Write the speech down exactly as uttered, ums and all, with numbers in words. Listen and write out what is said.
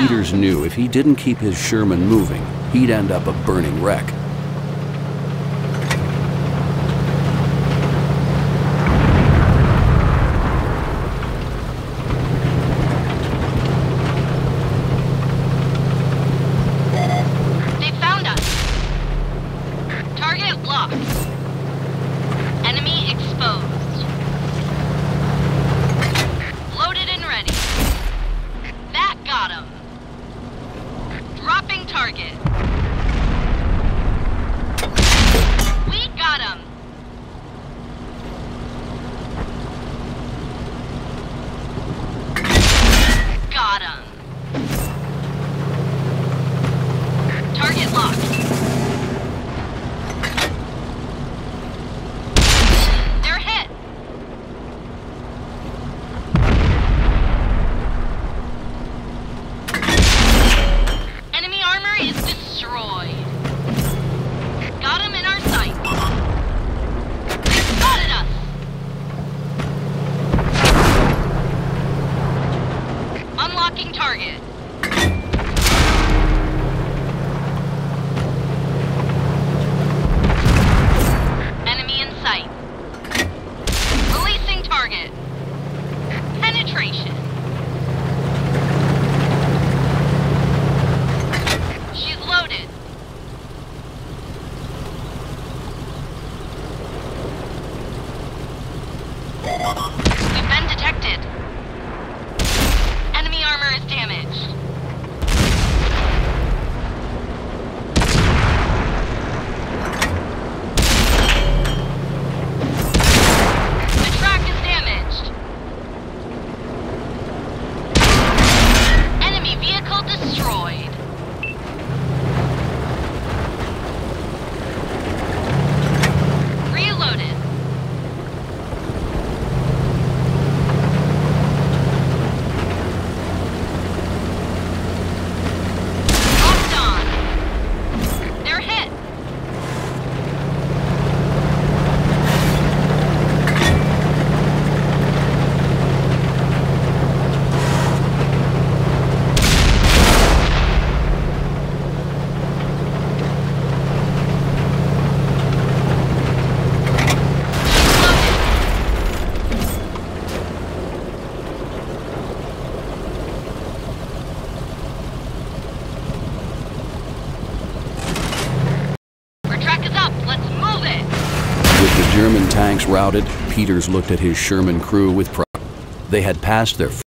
Peters knew if he didn't keep his Sherman moving, he'd end up a burning wreck. They found us. Target locked. Enemy exposed. Loaded and ready. That got him. Dropping target. We got him. Got him. Target locked. They're hit. Enemy armor is destroyed. Got him in our sight. They spotted us. Unlocking target. Enemy in sight. Releasing target. Penetration. She's loaded. We've been detected. Enemy armor is damaged. The track is damaged. Enemy vehicle destroyed. Reloaded. Locked on. They're hit. Our track is up. Let's move it. With the German tanks routed, Peters looked at his Sherman crew with pride. They had passed their